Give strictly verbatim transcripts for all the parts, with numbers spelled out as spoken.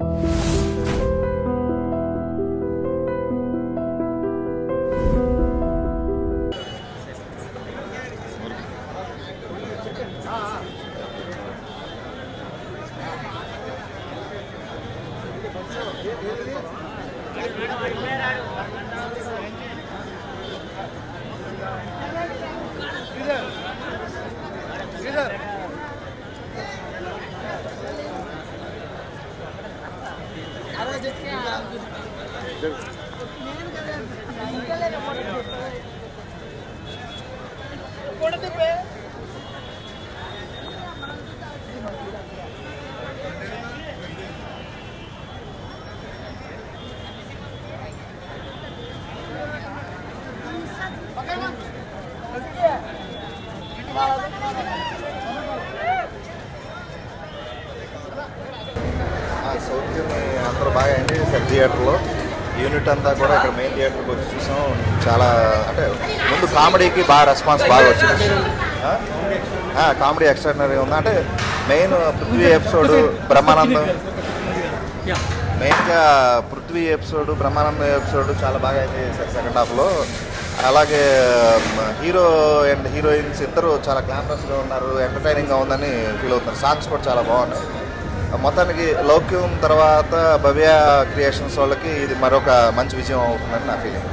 సౌత్యం అందరూ బాగా ఎంజాయ్ చేశారు థియేటర్లో. యూనిట్ అంతా కూడా ఇక్కడ మెయిన్ థియేటర్కి వచ్చి చూసాం. చాలా అంటే ముందు కామెడీకి బాగా రెస్పాన్స్ బాగా వచ్చింది. కామెడీ ఎక్స్ట్రాడినరీ ఉంది. అంటే మెయిన్ పృథ్వీ ఎపిసోడ్ బ్రహ్మానందం, మెయిన్గా పృథ్వీ ఎపిసోడ్ బ్రహ్మానందం ఎపిసోడ్ చాలా బాగా ఎంజాయ్ చేశారు సెకండ్ హాఫ్లో. అలాగే హీరో అండ్ హీరోయిన్స్ ఇద్దరు చాలా గ్లామరస్గా ఉన్నారు, ఎంటర్టైనింగ్గా ఉందని ఫీల్ అవుతున్నారు. సాంగ్స్ కూడా చాలా బాగున్నాయి. మొత్తానికి లౌక్యం తర్వాత భవ్య క్రియేషన్స్ వాళ్ళకి ఇది మరొక మంచి విజయం అవుతుందని నా ఫీలింగ్.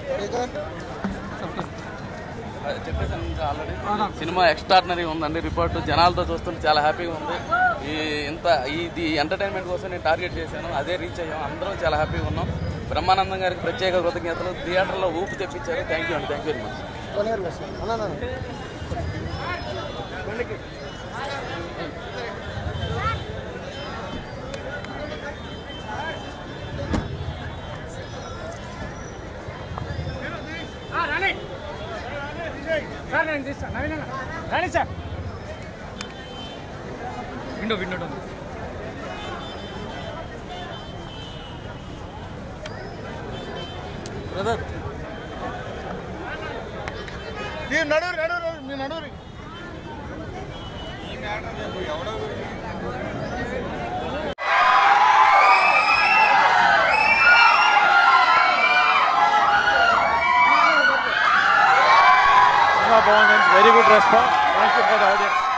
ఆల్రెడీ సినిమా ఎక్స్ట్రాడినరీ ఉందండి. రిపోర్ట్ జనాలతో చూస్తుంటే చాలా హ్యాపీగా ఉంది. ఈ ఇంత ఇది ఎంటర్టైన్మెంట్ కోసం నేను టార్గెట్ చేశాను, అదే రీచ్ అయ్యాం. అందరం చాలా హ్యాపీగా ఉన్నాం. బ్రహ్మానందం గారికి ప్రత్యేక కృతజ్ఞతలు. థియేటర్లో ఊపు తెప్పించారు. థ్యాంక్ యూ అండి. Thank you very much. Window window brother నడూరి నడూరి మీ నడూరి ఎవడో very good response. Thank you for the audience.